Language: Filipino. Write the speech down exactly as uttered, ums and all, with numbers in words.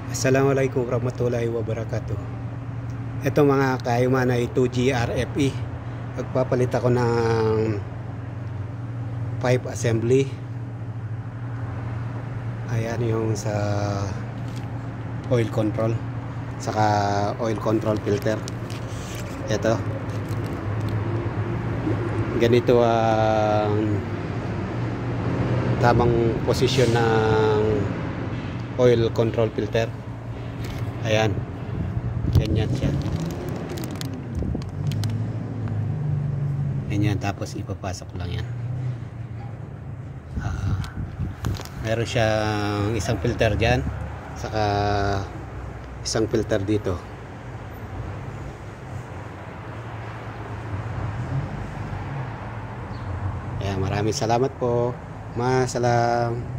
Assalamualaikum warahmatullahi wabarakatuh. Ito mga kayuman ay two G R F E. Magpapalit ako ng pipe assembly. Ayan yung sa oil control, saka oil control filter. Ito. Ganito ang tamang posisyon ng oil control filter. Ayan, ganyan siya, ganyan. Tapos ipapasok lang yan. uh, meron siyang isang filter dyan, saka isang filter dito. Ayan, maraming salamat po. Masalam.